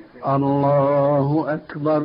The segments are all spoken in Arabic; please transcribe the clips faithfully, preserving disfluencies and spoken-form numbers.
الله أكبر.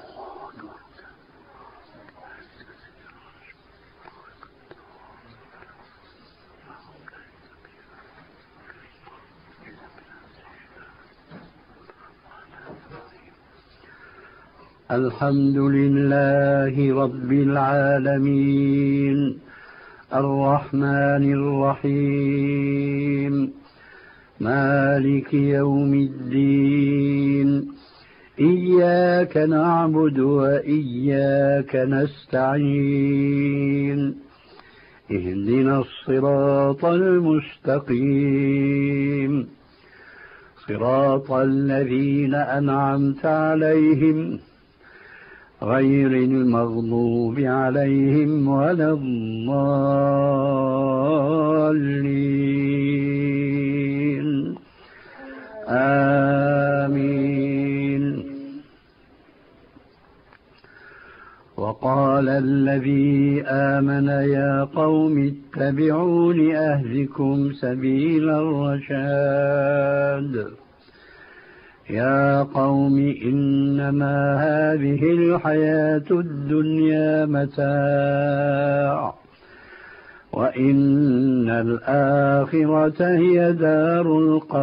الحمد لله رب العالمين الرحمن الرحيم مالك يوم الدين إياك نعبد وإياك نستعين اهدنا الصراط المستقيم صراط الذين أنعمت عليهم غير المغضوب عليهم ولا الضالين آمين. وقال الذي آمن يا قوم اتبعون أهدكم سبيل الرشاد. يا قوم إنما هذه الحياة الدنيا متاع وإن الآخرة هي دار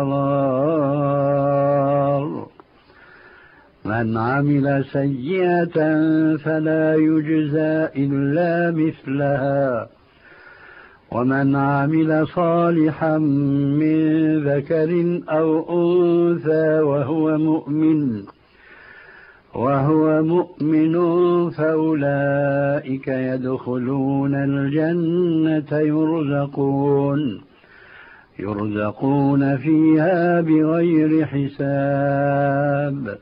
القرار. من عمل سيئة فلا يجزى إلا مثلها ومن عمل صالحا من ذكر أو أنثى وهو مؤمن وهو مؤمن فأولئك يدخلون الجنة يرزقون يرزقون فيها بغير حساب.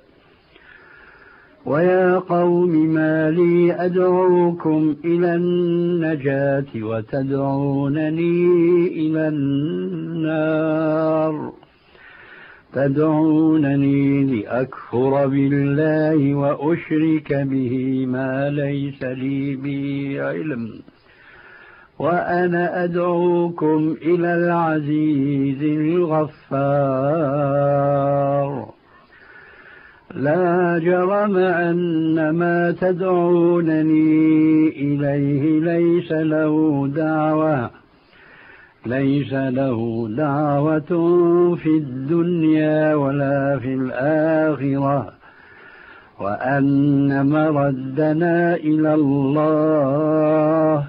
ويا قوم ما لي أدعوكم إلى النجاة وتدعونني إلى النار تدعونني لأكفر بالله وأشرك به ما ليس لي به علم وأنا أدعوكم إلى العزيز الغفار. لا جرم أن ما تدعونني إليه ليس له دعوة ليس له دعوة في الدنيا ولا في الآخرة وأن مردنا إلى الله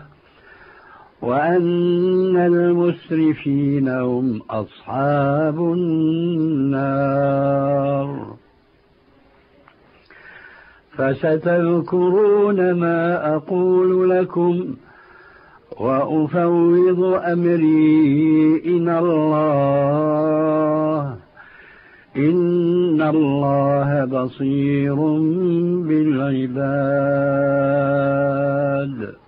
وأن المسرفين هم أصحاب النار. فستذكرون ما أقول لكم وأفوض أمري إلى الله إن الله بصير بالعباد.